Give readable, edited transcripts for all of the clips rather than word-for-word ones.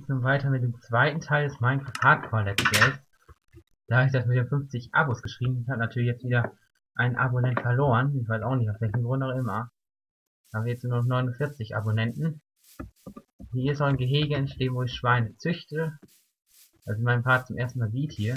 geht's nun weiter mit dem zweiten Teil des Minecraft Hardcore Let's Plays. Da habe ich das mit den 50 Abos geschrieben. Ich habe natürlich jetzt wieder einen Abonnent verloren. Ich weiß auch nicht, aus welchem Grund auch immer. Da haben wir jetzt nur noch 49 Abonnenten. Hier soll ein Gehege entstehen, wo ich Schweine züchte. Also mein Part zum ersten Mal sieht hier.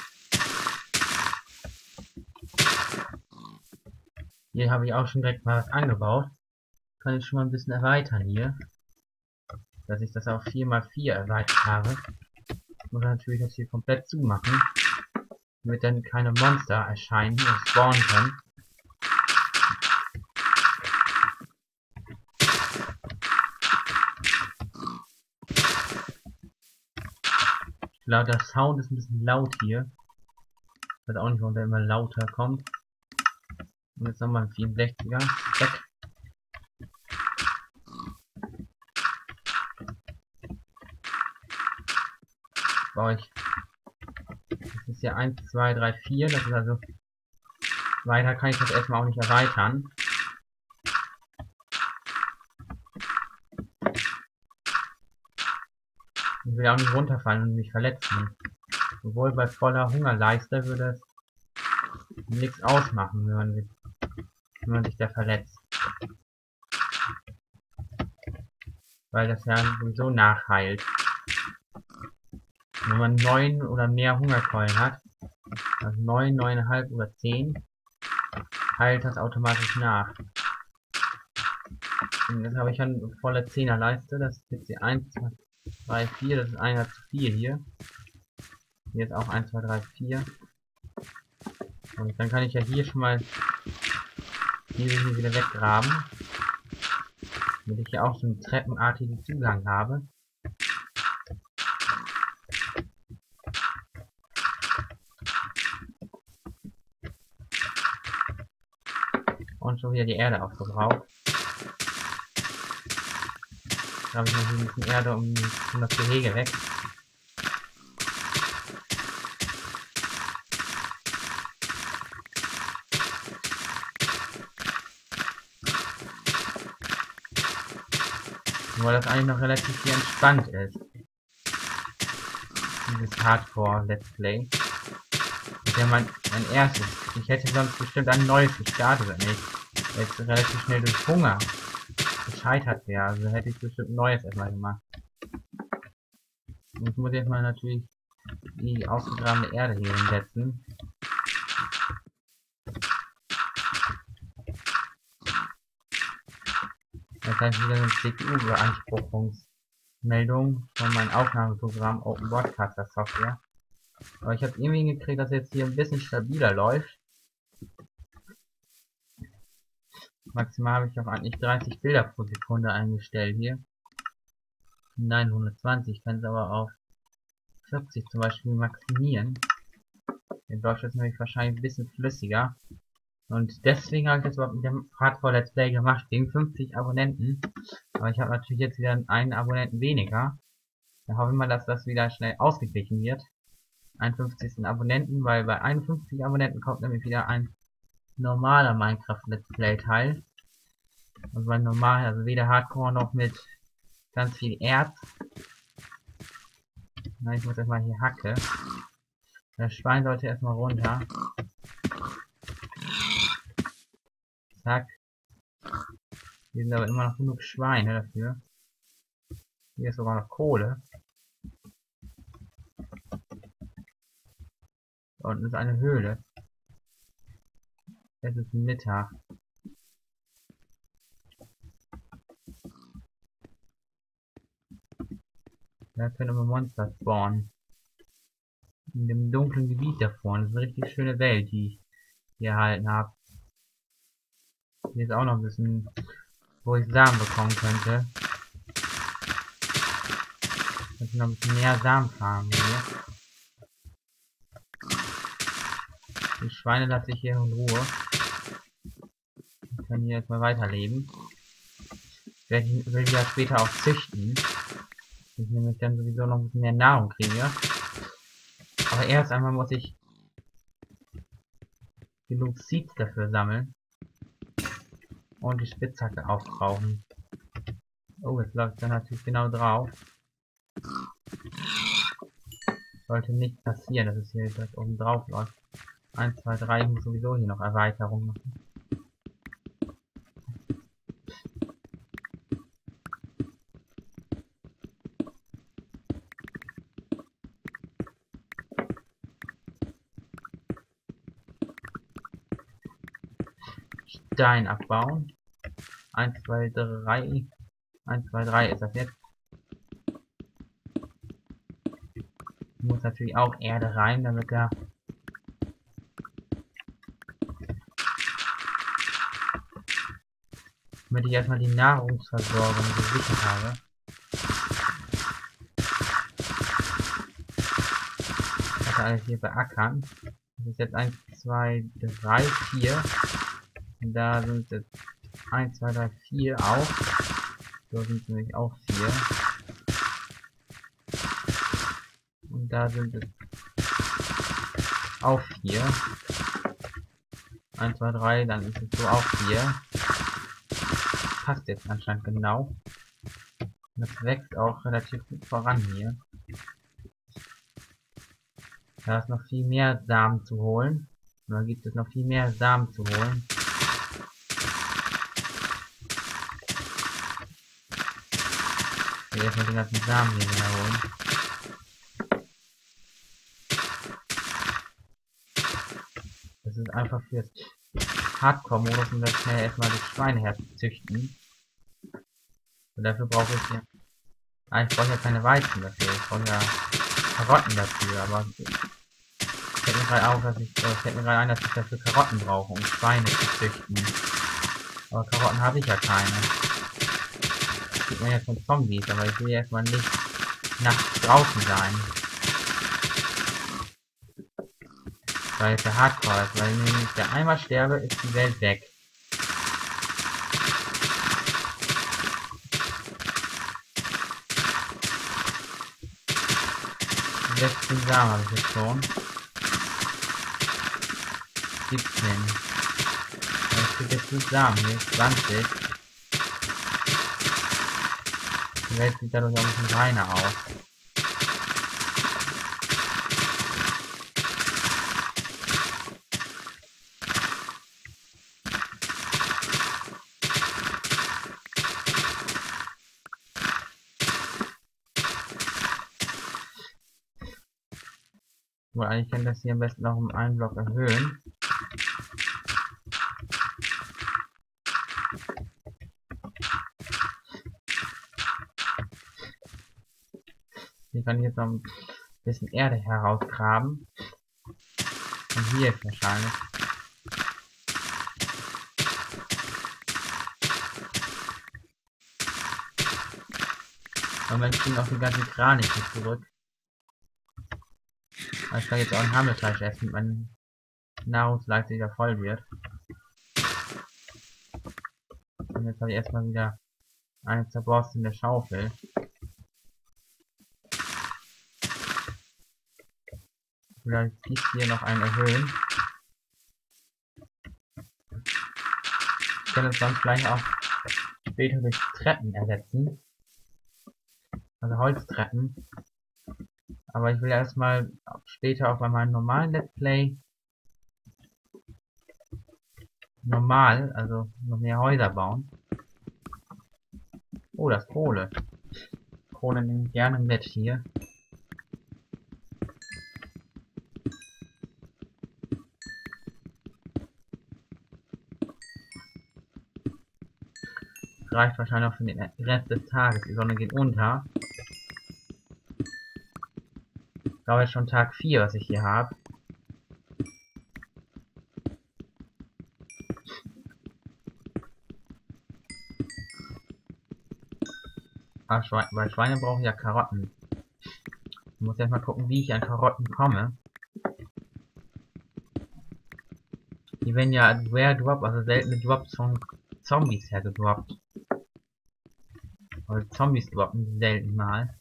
Hier habe ich auch schon direkt mal was angebaut. Kann ich schon mal ein bisschen erweitern hier. Dass ich das auf 4×4 erweitert habe. Ich muss natürlich das hier komplett zumachen. Damit dann keine Monster erscheinen und spawnen können. Ich glaube, der Sound ist ein bisschen laut hier. Ich weiß auch nicht, warum der immer lauter kommt. Und jetzt nochmal ein 64er. Weg. Baue ich. Das ist ja 1, 2, 3, 4. Das ist also. Weiter kann ich das erstmal auch nicht erweitern. Ich will auch nicht runterfallen und mich verletzen. Obwohl bei voller Hungerleiste würde es nichts ausmachen, wenn man sich da verletzt. Weil das ja sowieso nachheilt. Wenn man 9 oder mehr Hungerkeulen hat, also 9, 9,5 oder 10, heilt das automatisch nach. Und jetzt habe ich eine volle 10er Leiste, das ist jetzt die 1, 2, 3, 4, das ist 1 zu 4 hier. Hier ist auch 1, 2, 3, 4. Und dann kann ich ja hier schon mal diese hier wieder weggraben. Damit ich hier auch so einen treppenartigen Zugang habe. Und schon wieder die Erde aufgebraucht. Da habe ich noch ein bisschen Erde um das Gehege weg. Weil das eigentlich noch relativ hier entspannt ist. Dieses Hardcore Let's Play. Das ist ja mein erstes. Ich hätte sonst bestimmt ein neues gestartet, wenn ich jetzt relativ schnell durch Hunger gescheitert wäre. Also hätte ich bestimmt ein neues erstmal gemacht. Und ich muss jetzt mal natürlich die ausgegrabene Erde hier hinsetzen. Das heißt wieder eine CPU-Beanspruchungsmeldung von meinem Aufnahmeprogramm Open Broadcaster Software. Aber ich habe irgendwie hingekriegt, dass jetzt hier ein bisschen stabiler läuft. Maximal habe ich auf eigentlich 30 Bilder pro Sekunde eingestellt hier. Nein, 120, kann es aber auf 40 zum Beispiel maximieren. Dann läuft das nämlich wahrscheinlich ein bisschen flüssiger. Und deswegen habe ich das überhaupt mit dem Hardcore Let's Play gemacht, gegen 50 Abonnenten. Aber ich habe natürlich jetzt wieder einen Abonnenten weniger. Da hoffe ich mal, dass das wieder schnell ausgeglichen wird. 51. Abonnenten, weil bei 51 Abonnenten kommt nämlich wieder ein normaler Minecraft Let's Play Teil. Und bei normal, also weder Hardcore noch mit ganz viel Erz. Na, ich muss erstmal hier hacke. Das Schwein sollte erstmal runter. Zack. Hier sind aber immer noch genug Schweine dafür. Hier ist sogar noch Kohle. Da unten ist eine Höhle. Es ist Mittag. Da können immer Monster spawnen. In dem dunklen Gebiet da vorne. Das ist eine richtig schöne Welt, die ich hier erhalten habe. Hier ist auch noch ein bisschen, wo ich Samen bekommen könnte. Ich noch ein bisschen mehr Samen farmen hier. Die Schweine lasse ich hier in Ruhe. Ich kann hier erstmal weiterleben. Ich will ja später auch züchten. Ich nämlich dann sowieso noch ein bisschen mehr Nahrung kriege. Aber erst einmal muss ich genug Seeds dafür sammeln. Und die Spitzhacke aufbrauchen. Oh, jetzt läuft er natürlich genau drauf. Sollte nicht passieren, dass es hier direkt oben drauf läuft. 1, 2, 3, ich muss sowieso hier noch Erweiterung machen. Stein abbauen. 1, 2, 3. 1, 2, 3 ist das jetzt. Muss natürlich auch Erde rein, damit ich erstmal die Nahrungsversorgung gesichert habe. Das alles hier beackern. Das ist jetzt 1, 2, 3, 4. Und da sind jetzt 1, 2, 3, 4 auch. So sind es nämlich auch 4. Und da sind es auch 4. 1, 2, 3, dann ist es so auch 4. Passt jetzt anscheinend genau. Und das wächst auch relativ gut voran hier. Da ist noch viel mehr Samen zu holen. Und dann gibt es noch viel mehr Samen zu holen. Ich will erstmal den ganzen Samen hier wieder holen. Das ist einfach fürs Hardcore-Modus, um das schnell erstmal das Schweineherz züchten. Und dafür brauche ich ja. Eigentlich brauche ich ja keine Weizen dafür. Ich brauche ja Karotten dafür, aber fällt mir gerade auf, fällt mir gerade ein, dass ich dafür Karotten brauche, um Schweine zu züchten. Aber Karotten habe ich ja keine. Das sieht man ja von Zombies, aber ich will ja erstmal nicht nachts draußen sein. Weil es der Hardcore ist, weil wenn ich da einmal sterbe, ist die Welt weg. 16 Samen habe ich jetzt schon. 17. Ich krieg jetzt 5 Samen hier, 20. Die Welt sieht dadurch auch ein bisschen reiner aus. Weil eigentlich kann das hier am besten noch um einen Block erhöhen. Hier kann ich jetzt noch ein bisschen Erde herausgraben. Und hier ist wahrscheinlich. Aber wir kriegen auch die ganzen Kraniche zurück. Ich kann jetzt auch ein Hammelfleisch essen, wenn mein Nahrungsleiste wieder voll wird. Und jetzt habe ich erstmal wieder eine zerborstene Schaufel. Vielleicht dies hier noch einen erhöhen. Ich kann es dann vielleicht auch später durch Treppen ersetzen. Also Holztreppen. Aber ich will erstmal später auch bei meinem normalen Let's Play normal, also noch mehr Häuser bauen. Oh, das ist Kohle. Kohle nehme ich gerne mit hier. Reicht wahrscheinlich auch für den Rest des Tages. Die Sonne geht unter. Ich glaube, es ist schon Tag 4, was ich hier habe. Weil Schweine brauchen ja Karotten. Ich muss erst mal gucken, wie ich an Karotten komme. Die werden ja als Rare Drop, also seltene Drops von Zombies hergedroppt. Also Zombies droppen die selten mal.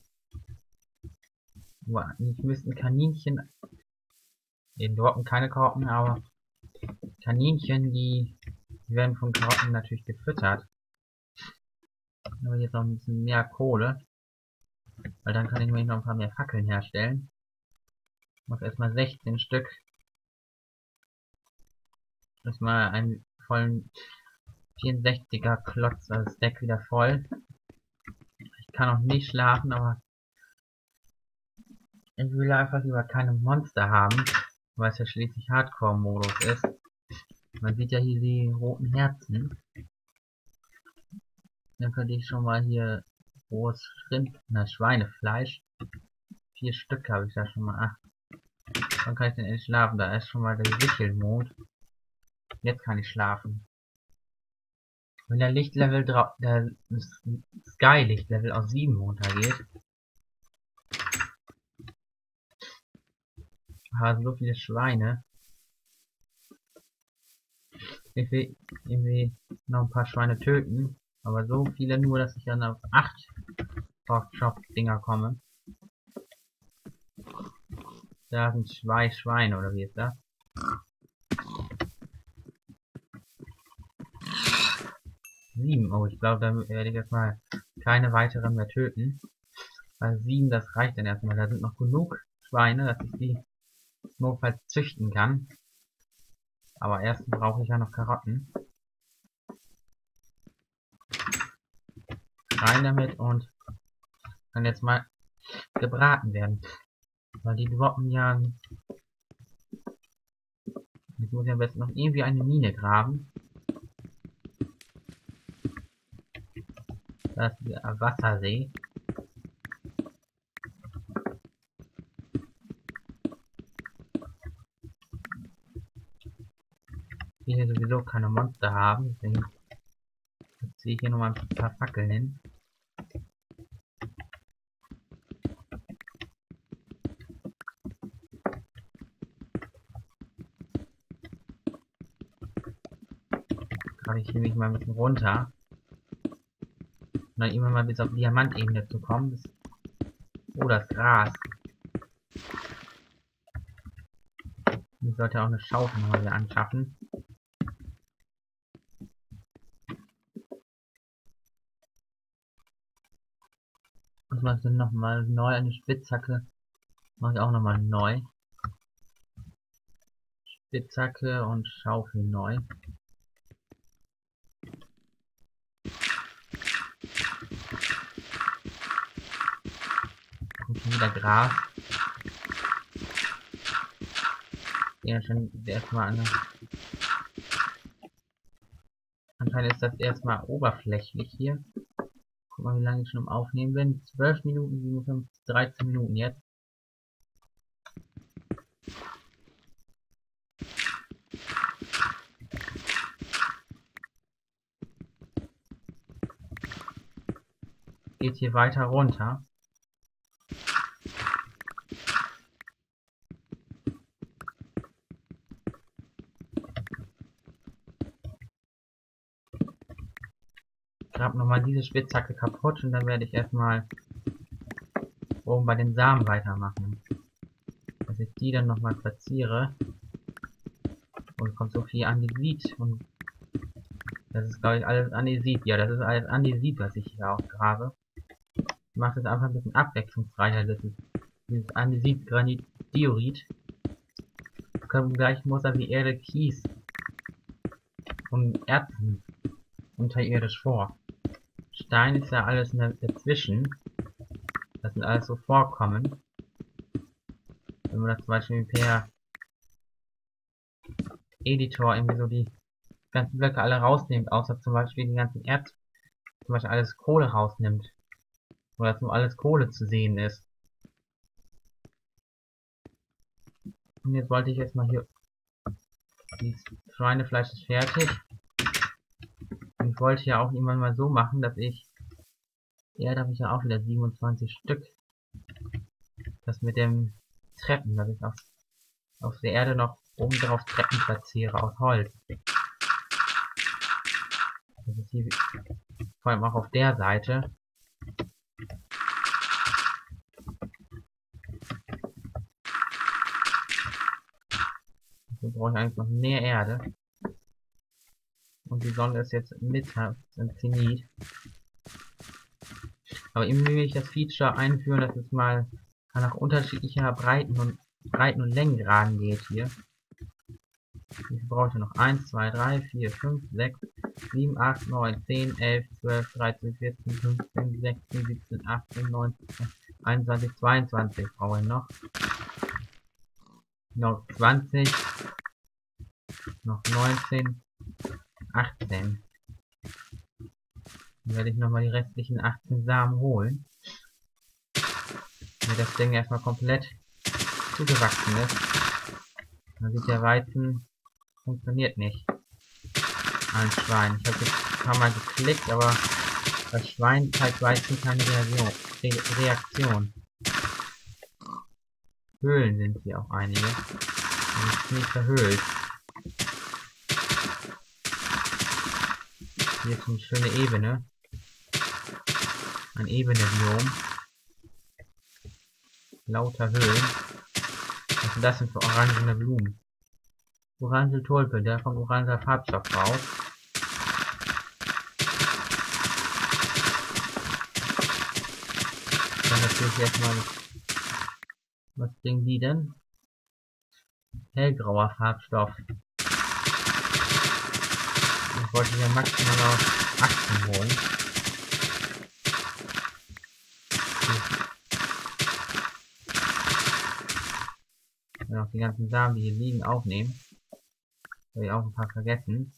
Ich müsste Kaninchen. Die droppen keine Karotten, aber Kaninchen, die werden von Karotten natürlich gefüttert. Aber jetzt noch ein bisschen mehr Kohle. Weil dann kann ich mir noch ein paar mehr Fackeln herstellen. Mach erstmal 16 Stück. Erstmal einen vollen 64er Klotz als Deck wieder voll. Ich kann auch nicht schlafen, aber ich will einfach lieber keine Monster haben, weil es ja schließlich Hardcore-Modus ist. Man sieht ja hier die roten Herzen. Dann könnte ich schon mal hier rohes Schweinefleisch. 4 Stück habe ich da schon mal. Ach, wann kann ich denn endlich schlafen? Da ist schon mal der Sichelmond. Jetzt kann ich schlafen. Wenn der Lichtlevel der Sky-Lichtlevel auf 7 runtergeht. Haben so viele Schweine. Ich will irgendwie noch ein paar Schweine töten. Aber so viele nur, dass ich dann auf 8 Shop-Dinger komme. Da sind 2 Schweine, oder wie ist das? 7. Oh, ich glaube, da werde ich jetzt mal keine weiteren mehr töten. Weil 7, das reicht dann erstmal. Da sind noch genug Schweine, dass ich die notfalls züchten kann. Aber erst brauche ich ja noch Karotten. Rein damit und kann jetzt mal gebraten werden. Weil die droppen ja... Jetzt muss ich am besten noch irgendwie eine Mine graben. Das ist der Wassersee. Die hier sowieso keine Monster haben, deswegen ziehe ich hier nochmal ein paar Fackeln hin. Gerade ich mich mal ein bisschen runter. Und dann immer mal bis auf Diamantebene zu kommen. Oh, das Gras. Ich sollte auch eine Schaufel mal wieder anschaffen. Und was denn nochmal neu? Eine Spitzhacke. Mache ich auch nochmal neu. Spitzhacke und Schaufel neu. Kommt schon wieder Gras. Ja, schon erstmal an. Anscheinend ist das erstmal oberflächlich hier. Guck mal, wie lange ich schon im Aufnehmen bin. 12 Minuten, 57, 13 Minuten jetzt. Geht hier weiter runter. Grab nochmal diese Spitzhacke kaputt und dann werde ich erstmal oben bei den Samen weitermachen. Dass ich die dann nochmal platziere. Und kommt so viel Andesit und das ist glaube ich alles Andesit. Ja, das ist alles Andesit, was ich hier ausgrabe. Ich mache das einfach ein bisschen abwechslungsreicher. Das ist dieses Andesit, Granit, Diorit. Da kommen gleich Muster wie Erde, Kies und Erzen unterirdisch vor. Stein ist ja alles dazwischen. Das sind alles so Vorkommen. Wenn man das zum Beispiel per Editor irgendwie so die ganzen Blöcke alle rausnimmt, außer zum Beispiel die ganzen zum Beispiel alles Kohle rausnimmt. Oder zum alles Kohle zu sehen ist. Und jetzt wollte ich jetzt mal hier, dieses Schweinefleisch ist fertig. Und ich wollte ja auch irgendwann mal so machen, dass ich, ja, da habe ich ja auch wieder 27 Stück. Das mit dem Treppen, dass ich auf der Erde noch oben drauf Treppen platziere aus Holz. Das ist hier, vor allem auch auf der Seite. Dafür brauche ich eigentlich noch mehr Erde. Und die Sonne ist jetzt mittags im Zenit. Aber irgendwie will ich das Feature einführen, dass es mal nach unterschiedlicher Breiten und Breiten- und Längengraden geht hier. Wie viel brauche ich noch? 1, 2, 3, 4, 5, 6, 7, 8, 9, 10, 11, 12, 13, 14, 15, 16, 17, 18, 19, 21, 22 brauche ich noch. Noch 20, noch 19, 18. Dann werde ich nochmal die restlichen 18 Samen holen. Wenn das Ding erstmal komplett zugewachsen ist. Man sieht, der Weizen funktioniert nicht. Ein Schwein. Ich habe jetzt ein paar Mal geklickt, aber das Schwein zeigt Weizen keine Reaktion. Höhlen sind hier auch einige. Und ist nicht verhöhlt. Hier ist eine schöne Ebene. Ein Ebene-Biom. Lauter Höhlen. Was sind das denn für orangene Blumen? Orange Tulpe, der kommt oranger Farbstoff raus. Dann natürlich erstmal, was bringen die denn? Hellgrauer Farbstoff. Ich wollte ja maximal auf 18 holen. Und auch die ganzen Samen, die hier liegen, aufnehmen. Habe ich auch ein paar vergessen.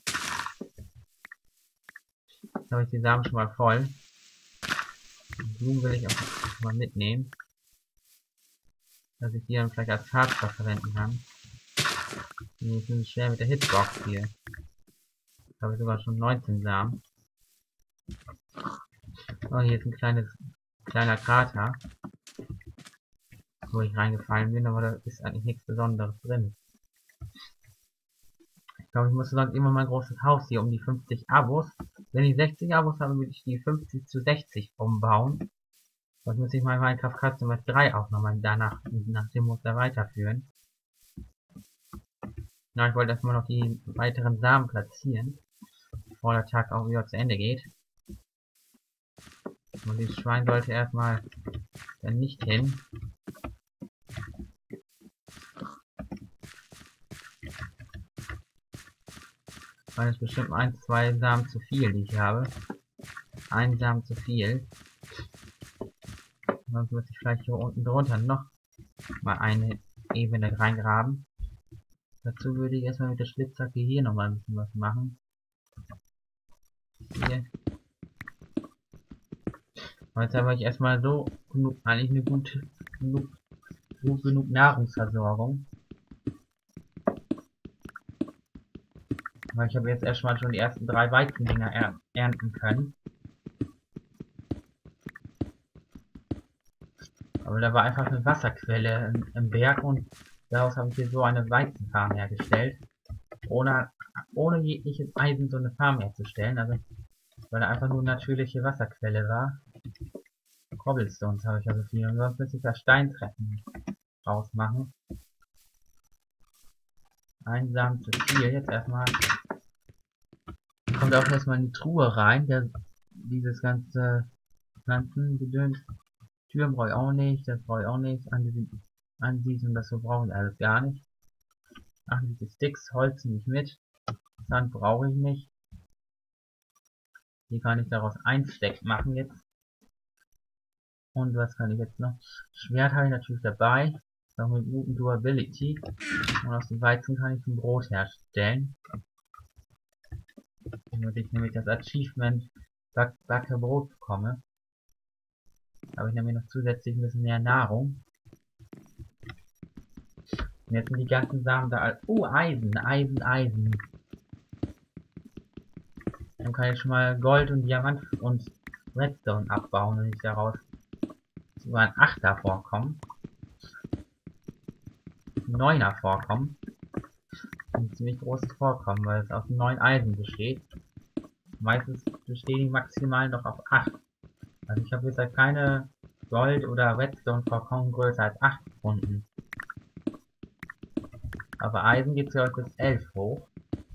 Jetzt habe ich die Samen schon mal voll. Die Blumen will ich auch mal mitnehmen. Dass ich die dann vielleicht als Farbstoff verwenden kann. Die sind schwer mit der Hitbox hier. Jetzt habe ich sogar schon 19 Samen. Oh, hier ist ein kleiner Krater. Wo ich reingefallen bin, aber da ist eigentlich nichts Besonderes drin. Ich glaube, ich muss sonst immer mal ein großes Haus hier um die 50 Abos. Wenn ich 60 Abos habe, würde ich die 50 zu 60 umbauen. Das muss ich mal Minecraft Customer 3 auch nochmal danach, nach dem Muster weiterführen. Na, ich wollte erstmal noch die weiteren Samen platzieren, bevor der Tag auch wieder zu Ende geht. Und dieses Schwein sollte erstmal dann nicht hin. Weil es bestimmt 1, 2 Samen zu viel, die ich habe. Ein Samen zu viel. Sonst muss ich vielleicht hier unten drunter noch mal eine Ebene reingraben. Dazu würde ich erstmal mit der Schlitzzacke hier nochmal ein bisschen was machen. Hier. Und jetzt habe ich erstmal so eigentlich eine gute, genug Nahrungsversorgung. Weil ich habe jetzt erstmal schon die ersten 3 Weizendinger ernten können. Aber da war einfach eine Wasserquelle im Berg und daraus habe ich hier so eine Weizenfarm hergestellt. Ohne jegliches Eisen so eine Farm herzustellen. Also, weil da einfach nur natürliche Wasserquelle war. Cobblestones habe ich also viel. Und sonst müsste ich da Steintreppen rausmachen. Ein Samen zu viel. Jetzt erstmal. Kommt auch erstmal in die Truhe rein. Dieses ganze Pflanzengedöns. Türen brauche ich auch nicht. Das brauche ich auch nicht. Andies und das so brauche ich alles gar nicht. Ach, diese Sticks, Holz nicht mit. Sand brauche ich nicht. Hier kann ich daraus ein Stack machen jetzt. Und was kann ich jetzt noch? Schwert habe ich natürlich dabei. Noch mit guten Durability. Und aus dem Weizen kann ich ein Brot herstellen. Damit ich nämlich das Achievement Backe Brot bekomme. Da habe ich nämlich noch zusätzlich ein bisschen mehr Nahrung. Und jetzt sind die ganzen Samen da als... Eisen, Eisen, Eisen. Dann kann ich schon mal Gold und Diamant und Redstone abbauen, wenn ich daraus sogar ein 8er vorkommen. Ein 9er vorkommen. Ein ziemlich großes Vorkommen, weil es aus 9 Eisen besteht. Meistens bestehen die maximal noch auf 8. Also ich habe jetzt halt keine Gold- oder Redstone-Vorkommen größer als 8 gefunden. Aber Eisen geht ja bis 11 hoch.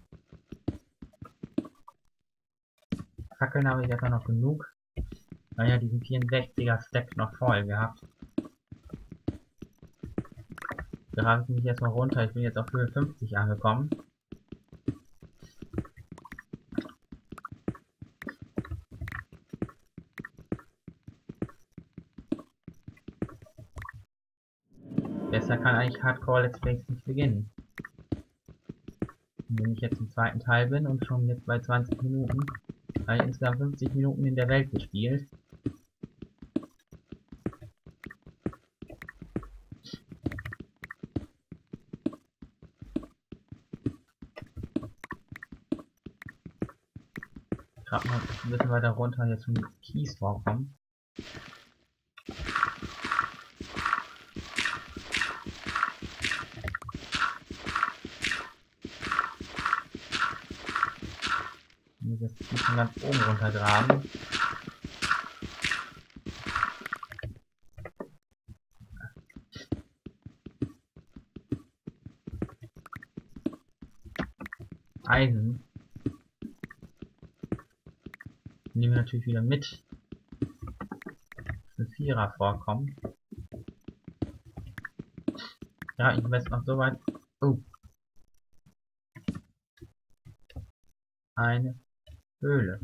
Fackeln habe ich einfach noch genug. Naja, diesen 64er Stack noch voll gehabt. grabe ich mich erstmal runter. Ich bin jetzt auf Höhe 50 angekommen. Besser kann eigentlich Hardcore Let's Plays nicht beginnen. Wenn ich jetzt im zweiten Teil bin und schon jetzt bei 20 Minuten, habe ich insgesamt 50 Minuten in der Welt gespielt. Gerade mal ein bisschen weiter runter jetzt schon Kies vorkommen. Ich muss jetzt von ganz oben runter graben. Eisen nehmen wir natürlich wieder mit. Ein Vierer vorkommen. Ja, ich weiß noch so weit. Oh. Eine Höhle.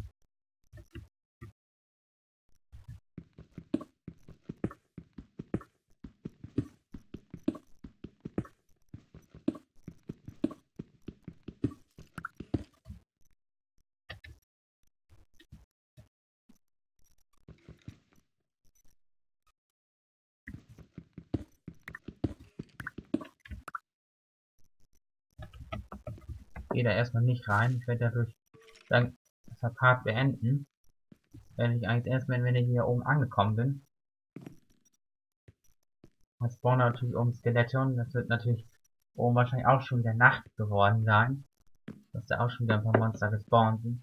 Gehe da erstmal nicht rein. Ich werde dadurch dann das Part beenden. Werde ich eigentlich erst, wenn ich hier oben angekommen bin. Es spawnen natürlich oben Skelette und das wird natürlich oben wahrscheinlich auch schon wieder Nacht geworden sein. Dass da auch schon wieder ein paar Monster gespawnt sind.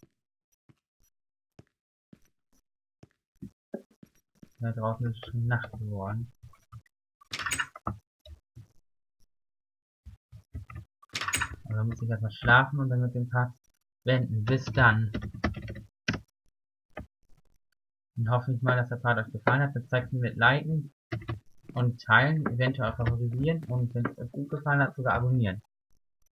Da draußen ist schon Nacht geworden. Also muss ich erstmal schlafen und dann mit dem Part wenden. Bis dann. Und hoffe ich mal, dass der Part euch gefallen hat. Zeigt mir mit liken und teilen, eventuell favorisieren und wenn es euch gut gefallen hat, sogar abonnieren.